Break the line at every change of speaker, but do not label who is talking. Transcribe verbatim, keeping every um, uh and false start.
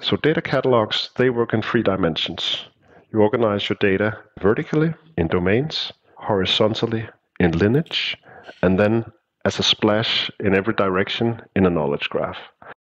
So data catalogs, they work in three dimensions. You organize your data vertically in domains, horizontally in lineage, and then as a splash in every direction in a knowledge graph.